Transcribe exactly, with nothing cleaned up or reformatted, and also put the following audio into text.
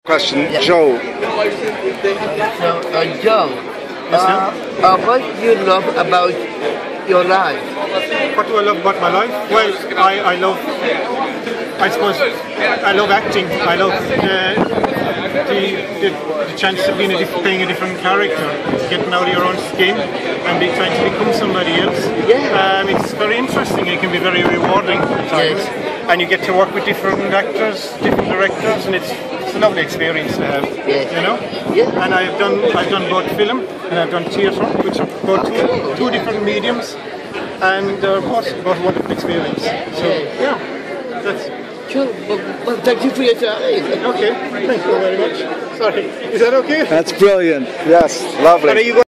Question, Yeah. Joe. So, uh, Joe, uh, uh, what do you love about your life? What do I love about my life? Well, I, I love, I suppose, I love acting. I love the, the, the, the chance of being a, diff- playing a different character, getting out of your own skin and be, trying to become somebody else. Yeah. Um, it's very interesting. It can be very rewarding at times. Yes. And you get to work with different actors, different directors, and it's it's a lovely experience to have. Yes. You know. Yeah. And I've done I've done both film and I've done theatre, which are both two, two different mediums, and they're both both wonderful experience. So yeah, that's Sure, well, well, thank you for your time. okay. Thank you very much. Sorry, is that okay? That's brilliant. Yes, lovely. Are you